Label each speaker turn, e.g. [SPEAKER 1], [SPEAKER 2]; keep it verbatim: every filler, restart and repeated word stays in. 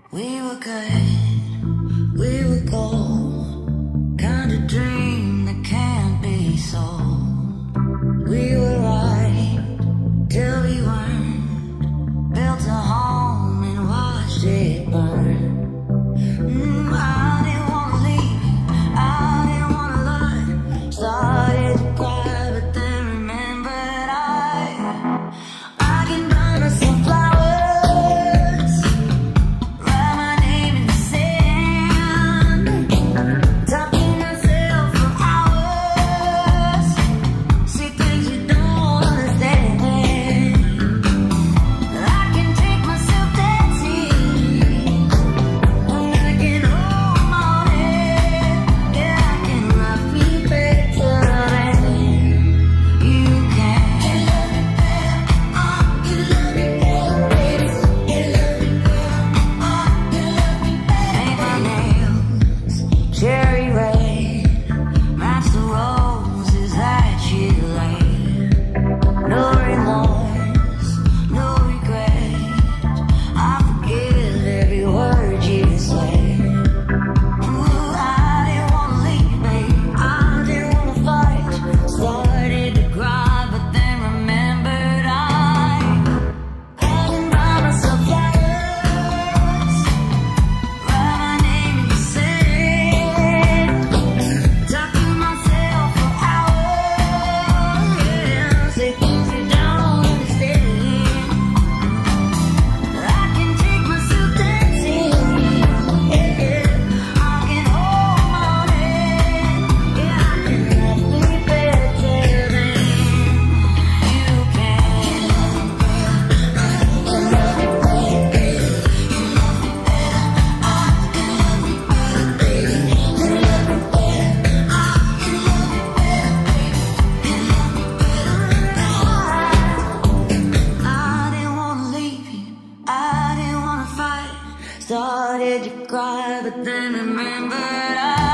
[SPEAKER 1] We were good, we were gold, kind of dream that can't be sold. We were right till we weren't, built a home and watched it burn. Mm, I didn't wanna leave, I didn't wanna lie, started to cry but then remembered I, I can buy myself flowers. Cherry red, match the roses that you laid. No remorse, no regret, I forgive every word you say. Ooh, I didn't wanna leave, babe, I didn't wanna fight. Started to cry, but then remembered I, I didn't buy myself flowers, write my name in the sand. Started to cry, but then remembered I